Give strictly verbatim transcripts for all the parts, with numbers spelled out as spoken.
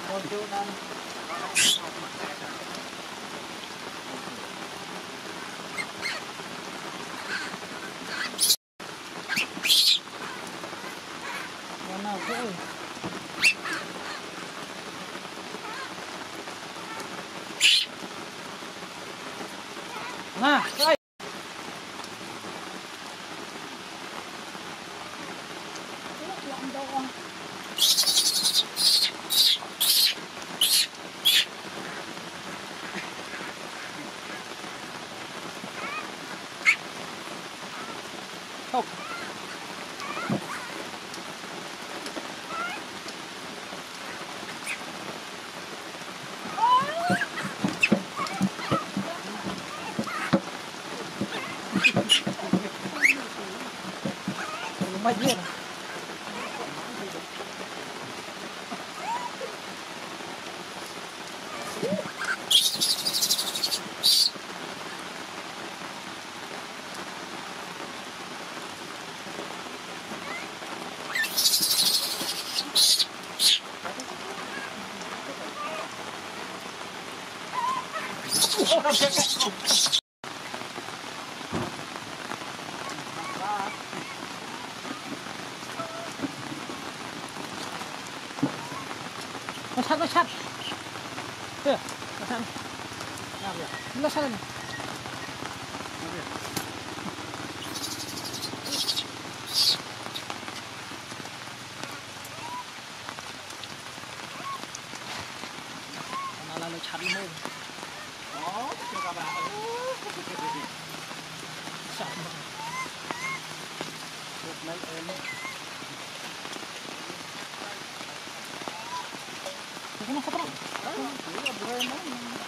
Nah, đây. Không. Mày biết à? Nó sát, nó sát. Kìa, nó sát. Nó sát này. Nó là nó chặt lên. Đó, cho các bạn. Sát. Được mấy em. Nó không có. Đó, chỉ là bơi nó.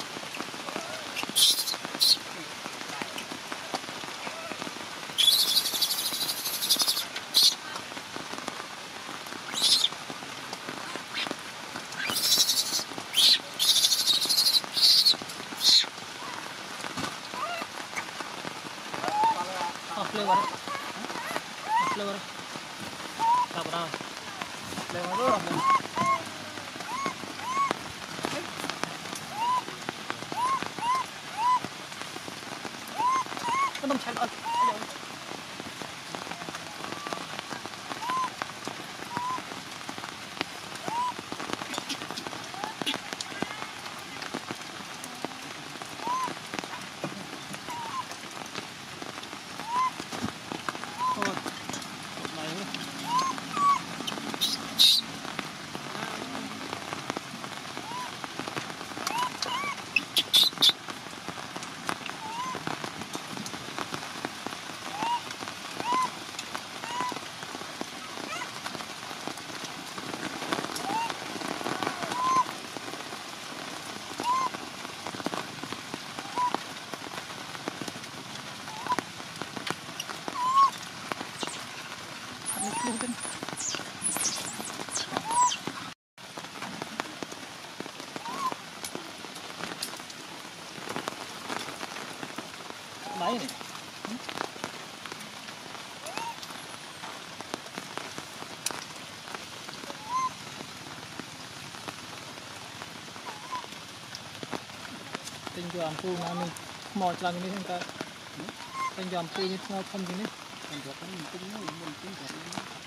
Lên vào đây. Lên vào đây. Vào vào đây. Lên vào đó. Nó không chạy được. Máy này. Tình cho ampu mà mình mò cho mình không ta. Tình cho ampu như không không gì nữa. Mình được mình tính mình tính